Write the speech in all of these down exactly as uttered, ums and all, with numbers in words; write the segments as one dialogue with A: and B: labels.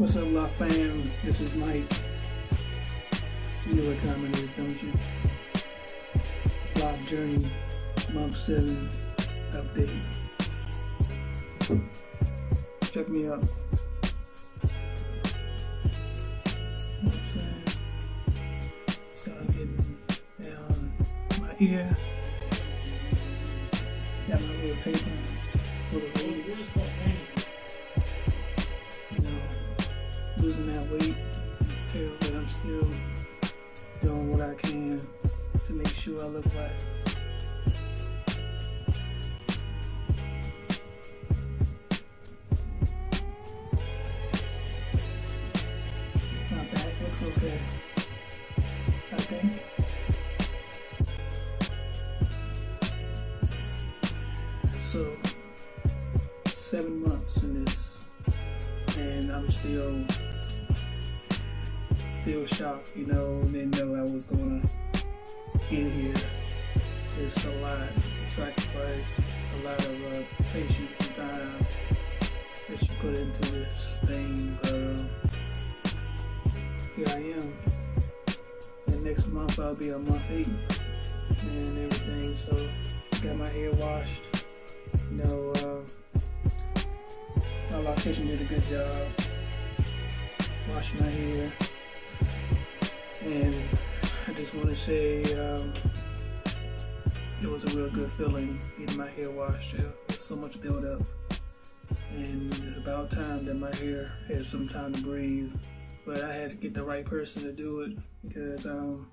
A: What's up, Loc fam? This is Mike. You know what time it is, don't you? Loc Journey, month seven update. Check me out. You know what I'm saying? Start getting down my ear. Got my little tape on for the radius. You know, losing that weight, tell that I'm still doing what I can to make sure I look right. My back looks okay, I think. So, seven months in this, and I'm still still shocked, you know, didn't know I was gonna get here. It's a lot of sacrifice, a lot of uh, patience and time that you put into this thing, but uh, here I am. And next month I'll be on month eight and everything, so got my hair washed. You know, uh, my loctician did a good job washing my hair. And I just want to say um, it was a real good feeling getting my hair washed. There's so much build up, and it's about time that my hair had some time to breathe. But I had to get the right person to do it, because um,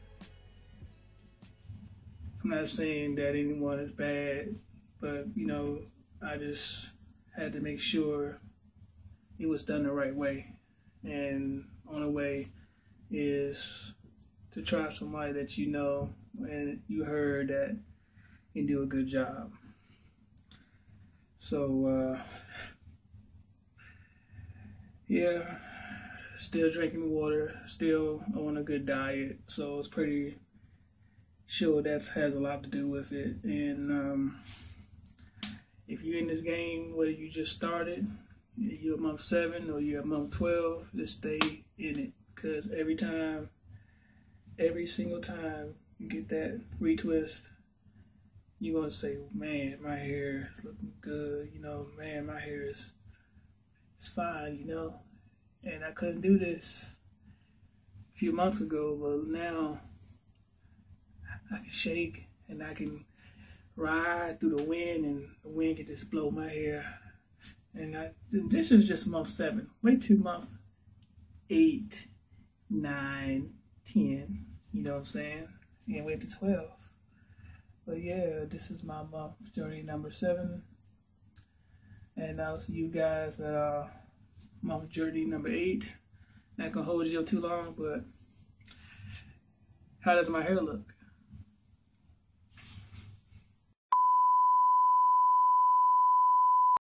A: I'm not saying that anyone is bad, but you know, I just had to make sure it was done the right way. And on the way is to try somebody that you know and you heard that can do a good job. So uh, yeah, still drinking water, still on a good diet, so it's pretty sure that has a lot to do with it. And um, if you're in this game, whether you just started, you're at month seven or you're at month twelve, just stay in it. Because every time, every single time you get that retwist, you're going to say, man, my hair is looking good. You know, man, my hair is it's fine, you know. And I couldn't do this a few months ago, but now I can shake and I can ride through the wind, and the wind can just blow my hair. And I, this is just month seven. Wait till month eight. Nine, ten, you know what I'm saying? And wait to twelve. But yeah, this is my month journey number seven. And I'll see you guys at uh, month journey number eight. Not gonna hold you up too long, but how does my hair look?